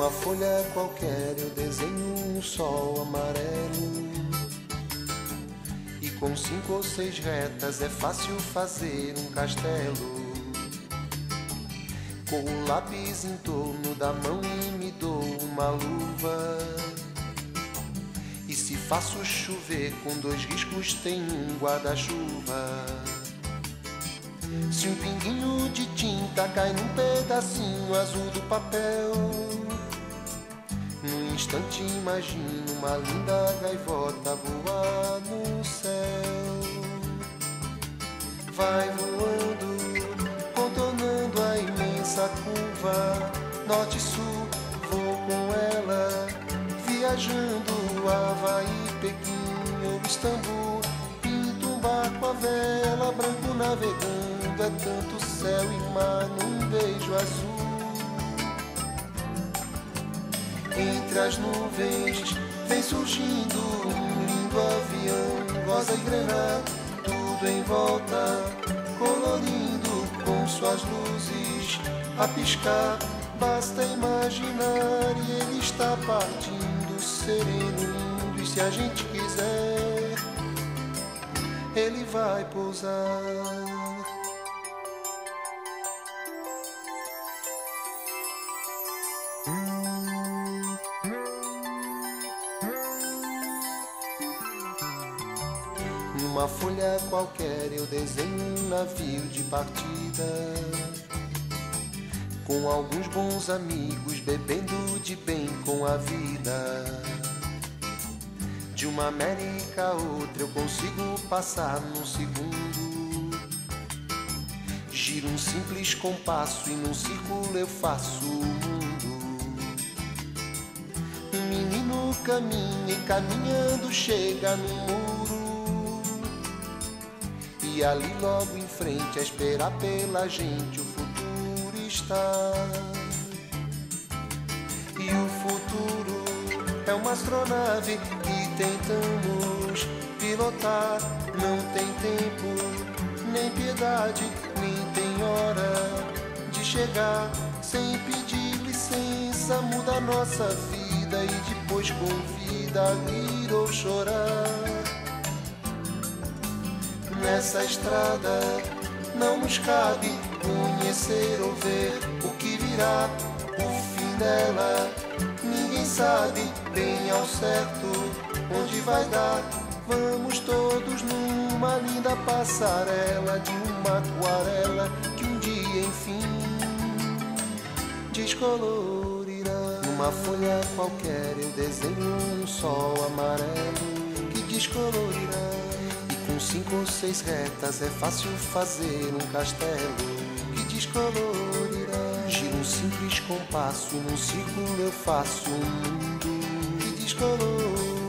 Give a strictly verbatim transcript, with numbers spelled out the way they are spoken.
Numa folha qualquer eu desenho um sol amarelo, e com cinco ou seis retas é fácil fazer um castelo. Com o lápis em torno da mão e me dou uma luva, e se faço chover com dois riscos tem um guarda-chuva. Se um pinguinho de tinta cai num pedacinho azul do papel, num instante imagino uma linda gaivota voar no céu. Vai voando, contornando a imensa curva, norte e sul, vou com ela, viajando Havaí, Pequim ou Istambul. Pinto um barco à vela, branco navegando, é tanto céu e mar num beijo azul. Entre as nuvens vem surgindo um lindo avião, rosa e grená, tudo em volta, colorindo com suas luzes a piscar. Basta imaginar e ele está partindo, sereno, lindo, e se a gente quiser, ele vai pousar. Numa folha qualquer eu desenho um navio de partida, com alguns bons amigos bebendo de bem com a vida. De uma América a outra eu consigo passar num segundo. Giro um simples compasso e num círculo eu faço o mundo. Um menino caminha e caminhando chega no muro, e ali logo em frente a esperar pela gente o futuro está. E o futuro é uma astronave que tentamos pilotar. Não tem tempo, nem piedade, nem tem hora de chegar. Sem pedir licença muda a nossa vida e depois convida a rir ou chorar. Nessa estrada não nos cabe conhecer ou ver o que virá. O fim dela ninguém sabe bem ao certo onde vai dar. Vamos todos numa linda passarela de uma aquarela que um dia enfim descolorirá. Numa folha qualquer eu desenho um sol amarelo que descolorirá. Com cinco ou seis retas é fácil fazer um castelo que descolorirá. Giro um simples compasso e num círculo eu faço um mundo que descolorirá.